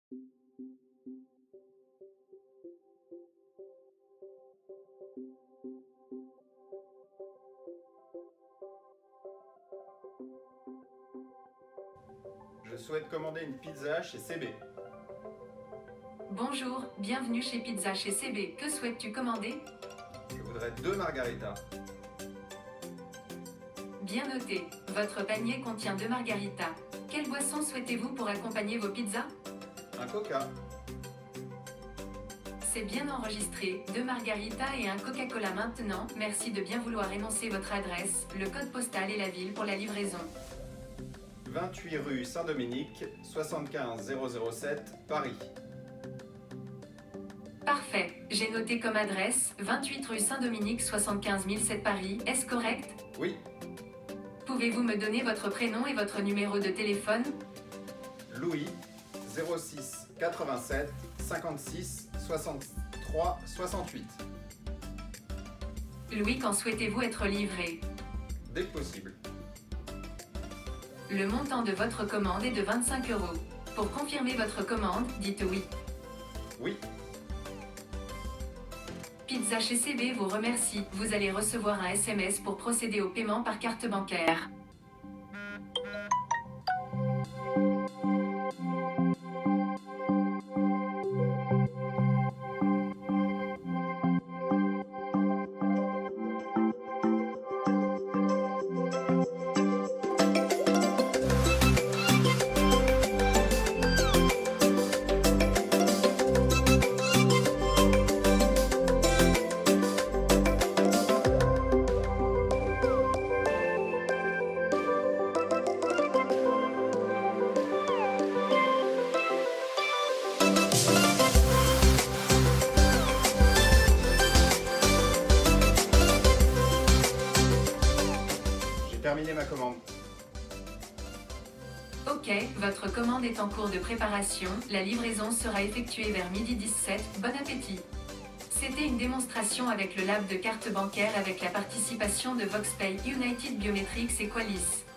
Je souhaite commander une pizza chez CB. Bonjour, bienvenue chez Pizza chez CB. Que souhaites-tu commander? Je voudrais 2 margaritas. Bien noté. Votre panier contient 2 margaritas. Quelle boisson souhaitez-vous pour accompagner vos pizzas? Un Coca. C'est bien enregistré. 2 margaritas et un Coca-Cola maintenant. Merci de bien vouloir énoncer votre adresse, le code postal et la ville pour la livraison. 28 rue Saint-Dominique, 75 007, Paris. Parfait. J'ai noté comme adresse 28 rue Saint-Dominique, 75 007 Paris. Est-ce correct? Oui. Pouvez-vous me donner votre prénom et votre numéro de téléphone? Louis, 06 87 56 63 68. Louis, quand souhaitez-vous être livré? Dès que possible. Le montant de votre commande est de 25 €. Pour confirmer votre commande, dites oui. Oui. Pizza chez CB vous remercie. Vous allez recevoir un SMS pour procéder au paiement par carte bancaire. J'ai terminé ma commande. Ok, votre commande est en cours de préparation. La livraison sera effectuée vers 12h17. Bon appétit! C'était une démonstration avec le lab de carte bancaire avec la participation de VoxPay, United Biometrics et Qualys.